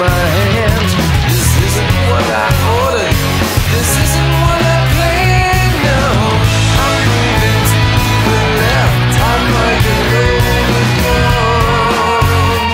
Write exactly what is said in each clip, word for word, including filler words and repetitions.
my hand. This isn't what I ordered. This isn't what I planned. No, I'm moving to the left. I'm like an overgrown.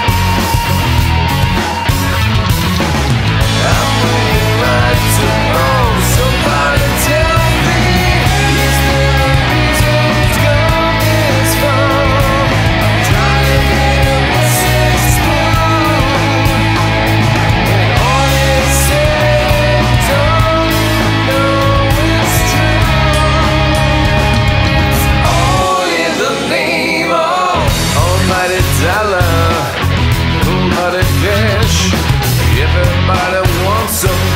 I'm moving right to wrong. Somebody tell me, is there a reason it's gone this far? I'm trying to get a message through. And all is said and done, know it's true. It's all in the name of almighty dollar, cold-hearted cash. Everybody wants some